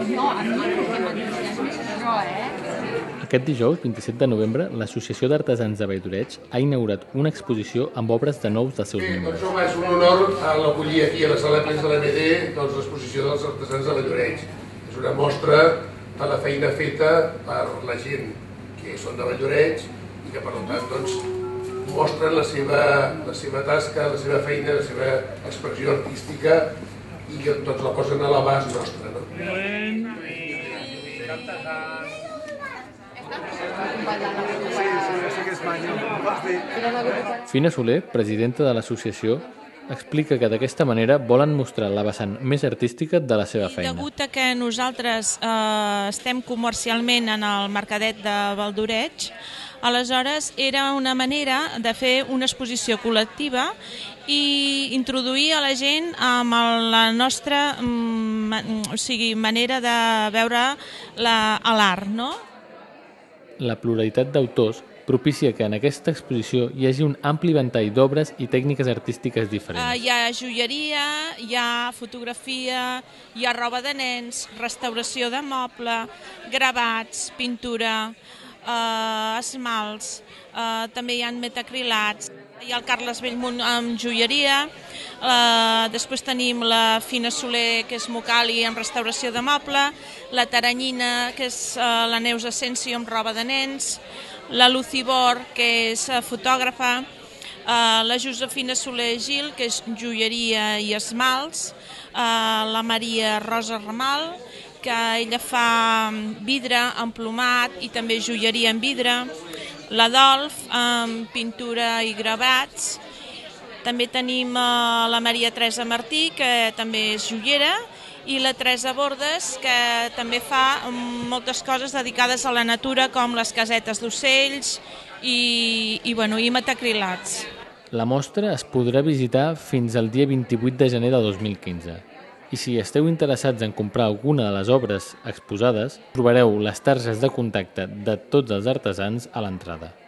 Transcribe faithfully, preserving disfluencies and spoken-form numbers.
Aquest dijous, vint-i-set de novembre, l'Associació d'Artesans de Valldoreig ha inaugurat una exposició amb obres de nous dels seus membres. Bé, doncs és un honor l'acollir aquí a la sala plens de l'A M D l'exposició dels artesans de Valldoreig. És una mostra de la feina feta per la gent que són de Valldoreig i que per tant mostren la seva tasca, la seva feina, la seva expressió artística i que tots la posen a l'abast nostre. Fina Soler, presidenta de l'associació, explica que d'aquesta manera volen mostrar la vessant més artística de la seva feina. Degut a que nosaltres eh, estem comercialment en el Mercadet de Valldoreig, aleshores era una manera de fer una exposició col·lectiva i introduir a la gent amb la nostra mm, o sigui, manera de veure l'art, no? La pluralitat d'autors propicia que en aquesta exposició hi hagi un ampli ventall d'obres i tècniques artístiques diferents. Uh, hi ha joieria, hi ha fotografia, hi ha roba de nens, restauració de moble, gravats, pintura, uh, esmalts, uh, també hi ha metacrilats. Hi ha el Carles Bellmunt amb joieria, uh, després tenim la Fina Soler, que és Mocali amb restauració de moble, la Taranyina, que és uh, la Neus Asensio amb roba de nens, la Lucibor, que és uh, fotògrafa, uh, la Josefina Soler Gil, que és joieria i esmalts, uh, la Maria Rosa Ramal, que ella fa vidre emplomat i també joieria en vidre, la Dolf amb pintura i gravats, també tenim uh, la Maria Teresa Martí, que també és joiera, i la Teresa Bordes, que també fa moltes coses dedicades a la natura, com les casetes d'ocells i, i, bueno, i metacrilats. La mostra es podrà visitar fins al dia vint-i-vuit de gener de dos mil quinze. I si esteu interessats en comprar alguna de les obres exposades, trobareu les targes de contacte de tots els artesans a l'entrada.